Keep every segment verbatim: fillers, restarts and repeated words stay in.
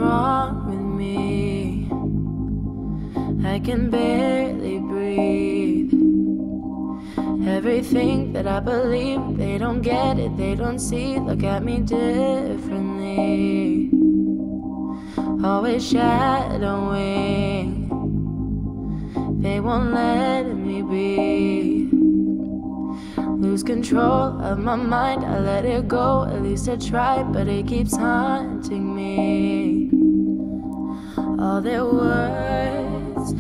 wrong with me? I can barely breathe. Everything that I believe, they don't get it, they don't see. Look at me differently. Always shadowing, they won't let me be. Lose control of my mind, I let it go. At least I tried, but it keeps haunting me. All their words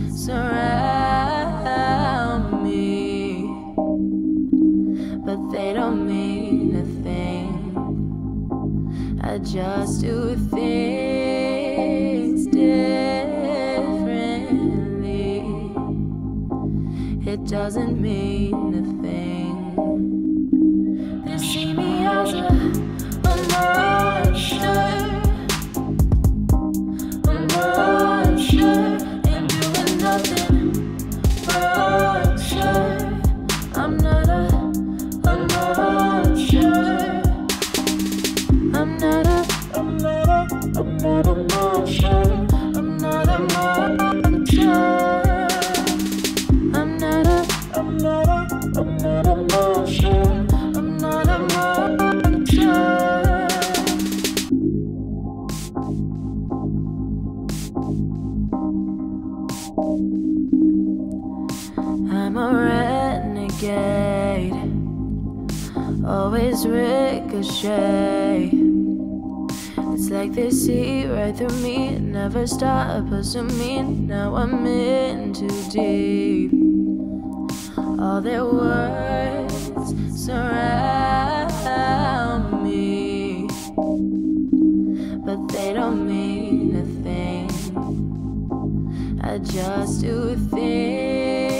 surround me, but they don't mean a thing. I just do things differently. It doesn't mean a thing. They see me as a, a monster, a monster, ain't doing nothing wrong, sure. I'm not a, a monster. I'm not a, I'm not a, I'm not a monster. I'm not a monster. I'm not a, I'm not a, I'm not a monster. I'm not a monster. I'm a renegade, always ricochet. It's like they see right through me, never stop assuming. Now I'm in too deep. All their words surround me, but they don't mean a thing. I just do things